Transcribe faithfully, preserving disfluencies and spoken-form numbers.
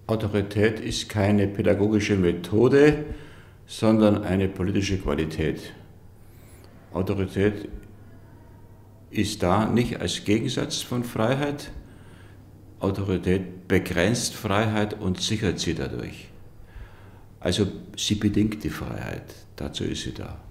Autorität ist keine pädagogische Methode, sondern eine politische Qualität. Autorität ist da nicht als Gegensatz von Freiheit. Autorität begrenzt Freiheit und sichert sie dadurch. Also sie bedingt die Freiheit, dazu ist sie da.